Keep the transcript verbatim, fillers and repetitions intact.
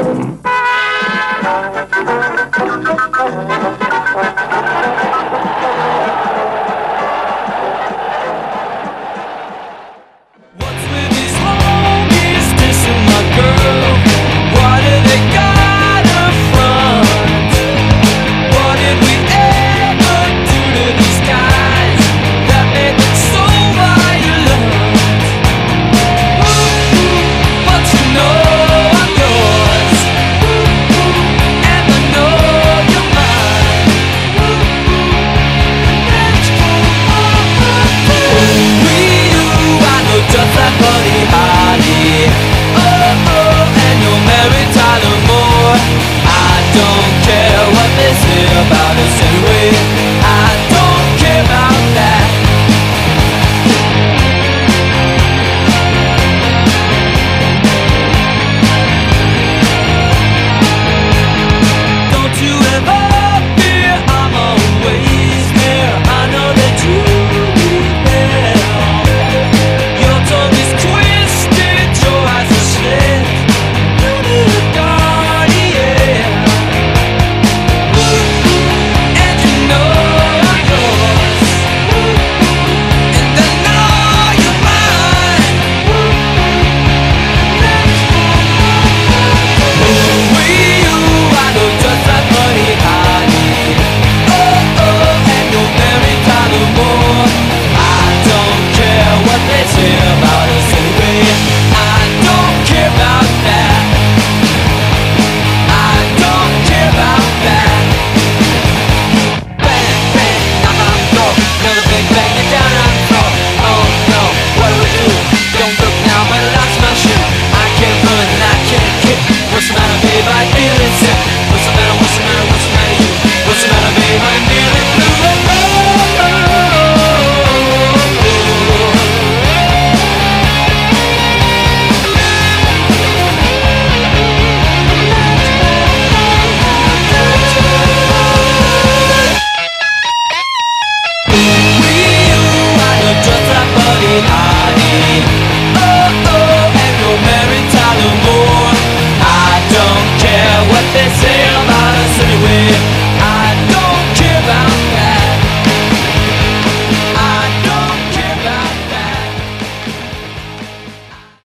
About us anyway, I don't care about that. Don't you ever fear, I'm always there. I know that you'll be there. Your tongue is twisted, your eyes are slit. You need a guardian. About us anyway, I don't care about that. I don't care about that. Bang, bang, knock on the door. Another big bang and down on the floor. Oh no, what do we do? Don't look now, but I lost my shoe. I can't run and I can't kick. What's the matter, babe? I feel it sick.